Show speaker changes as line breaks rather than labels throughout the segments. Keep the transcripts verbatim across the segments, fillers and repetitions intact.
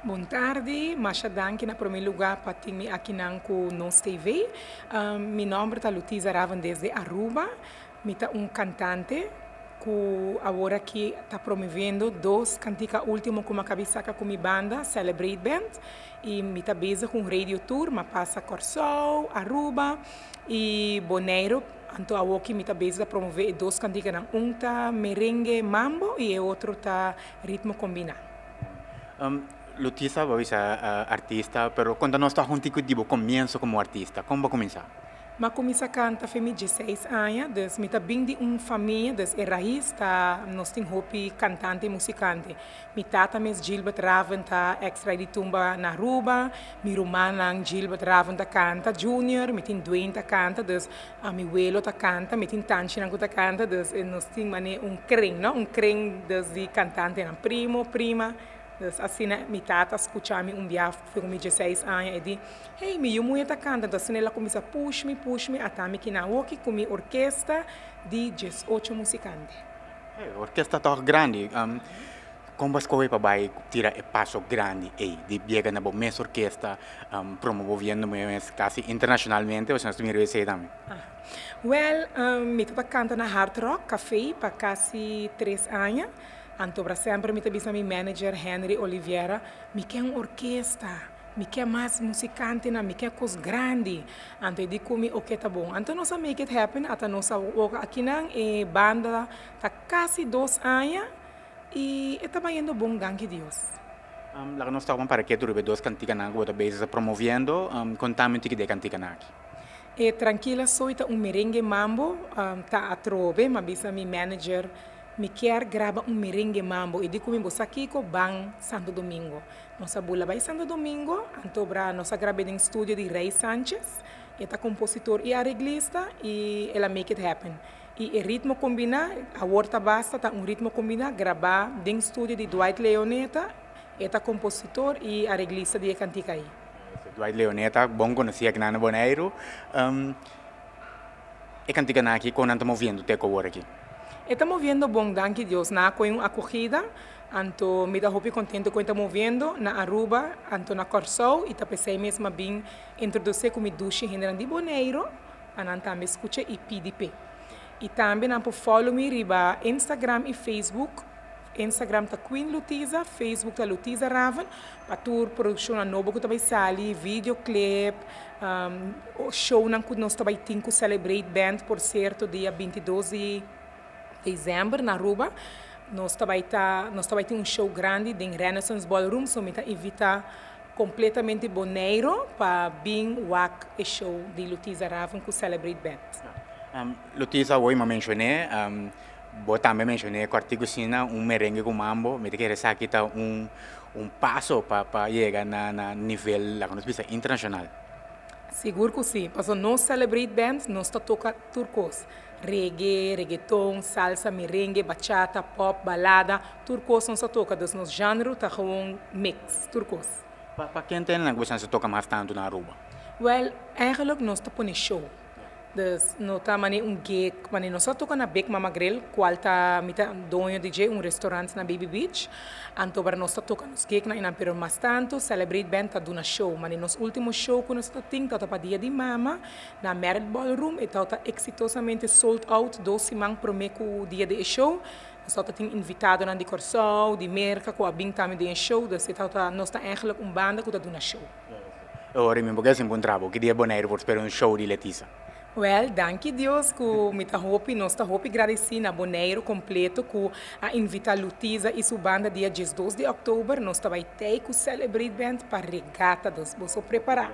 Boa tarde, Masha Danki na primeiro lugar para ter aqui na Nos T V. Um, meu nome é Lutiza Ravan desde Aruba. Eu sou um cantante que agora aqui está promovendo dois canticas últimos com uma cabeça com minha banda, Celebrate Band. E eu estou busy com um radio tour, mas passa Corsol, Aruba e Bonaire. Então, eu estou busy a promover dois canticas. Um está merengue mambo e o outro está ritmo combinado.
Um, Lutiza, você é uh, artista, mas quando nós estamos juntos, tipo, começo como artista, como vai começar?
Eu comecei a cantar faz dezesseis anos, então eu vim de uma família, então é raiz, tá, nós temos hobby cantante e musicante. Minha tata, Miss Gilbert Raven, tá extra de tumba na Aruba, minha irmã, Gilbert Raven, tá canta junior, eu tenho Dwayne, tá canta, então a meu abuelo tá canta, eu tenho Tanchi, tá canta, então nós temos um crem, não? Um crem de cantante, um primo, prima. Assim, minha tata escutava-me um dia, foi com dezesseis anos, e disse, hey, meu mulher está cantando. Assim, ela começou a puxar-me, puxar-me, até me que na aqui com minha orquestra de dezoito musicantes.
Hey, a orquestra está grande. Um, como você vai para tirar o passo grande aí, de chegar na boa orquestra, um, promovendo quase internacionalmente, você não está sei também?
Ah. Well, um, eu estava cantando na Hard Rock Café para quase três anos. Então, para sempre, me tabisa meu manager, Henry Oliveira, me quer uma orquestra, me quer mais musicante, me quer coisa grande. Então, eu digo, ok, tá bom. Então, nós make it happen, até nós aqui na banda, está quase dois anos, e está indo bom, gangue Deus.
Um, lá nós estamos para que tu dois cantigas na rua, vezes promovendo, um, contame que de cantiga na aqui.
E tranquila, sou um merengue mambo, um, tá a trove, mas bisa meu manager, me quer gravar um merengue mambo e digo comigo aqui com Bang Santo Domingo. Nossa bula vai Santo Domingo, então para nossa gravei em estúdio de Ray Sanchez, ele é compositor e arreglista e ela make it happen. E o ritmo combina, a horta basta, tá um ritmo combina gravar em estúdio de Dwight Leoneta, ele é compositor e arreglista de cantica aí.
Dwight Leoneta, bom conhecer aqui na Bonaire. Um, e cantica aqui quando estamos vendo te agora aqui.
Estamos vendo bom, danke Deus, na com uma corrida, então me dá muito contente com estamos vendo na Aruba, então na Corsol, e tá pensei mesmo bem introduzir como duche general de Bonaire, anan também escuta e P D P. E também não pode follow me riba Instagram e Facebook. Instagram tá Queen Lutiza, Facebook tá Lutiza Raven, para tour produção a novo que também sali, videoclip, um, show não que nós também temos Celebrate Band, por certo, dia vinte e dois de dezembro na Aruba. Nós também tá, nós também tem um show grande em Renaissance Ballroom, so me tá invita completamente Bonaire para bem wak e show de Lutiza Raven com Celebrate Band.
Um, Lutiza, hoje eu mencionei, um, eu também mencionei que o artigo sina um merengue com mambo, me quer dizer que tá um um passo para para chegar na na nível lá que nós bisa internacional.
Seguro que sim, porque nós Celebrate Band, nós tá toca turcos. Reggae, reggaeton, salsa, merengue, bachata, pop, balada, turcos não se toca, dos nos gênero tá um mix, turcos.
Para quem tem na gosta se toca mais tanto na Aruba?
Well, eigenlijk nós tá põe show. Dus nós tá mane um gig, mane nós só toca na Beck Mama Grill, qual tá mita dono D J um restaurante na Baby Beach. Anto para nós tá toca nos gig na inapero mais tanto, Celebrate Band tá duna show, mane nos último show que nós tá ting tá para dia de mama na Merit Ballroom e tá exitosamente sold out dois semanas pro meio dia de show. Nós tá ting invitado na de Corsol, de Merca, com a bing também de show, dus tá nós tá eigenlijk um banda que tá duna show.
Ora, me bogas em bom trabalho, que dia Bonaire por esperar um show de Letiza.
Well, danke Deus que me tá hopi, nós tá hopi agradecer na Bonaire completo que a invitar Lutiza e sua banda dia dois de outubro, nós tá vai ter com Celebrate Band para regata dos bolsos preparar.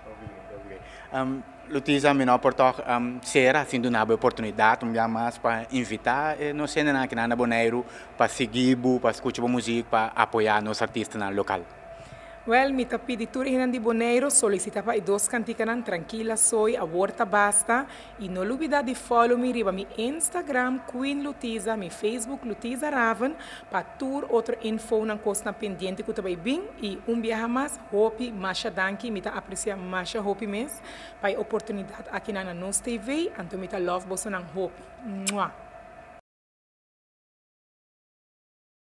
Um, Lutiza, me não portou um, ser assim de uma oportunidade, um dia mais para invitar, e nós sendo aqui na Bonaire para seguir, para escutar música, para apoiar nos artistas no local.
Well, mi tapi di tour hinan di Bonaire, solicitava i dos canticanan tranquila soy, a vuelta basta, y no olvida de follow me riba mi Instagram, Queen Lutiza, mi Facebook, Lutiza Raven, para tour outro info nan costa pendiente que também bem, e um viaja mais, hopi, Masha Danki, mi ta aprecia Masha hopi mes, para oportunidade aqui na Nos T V, anto mi ta love boso nan hopi. Mua!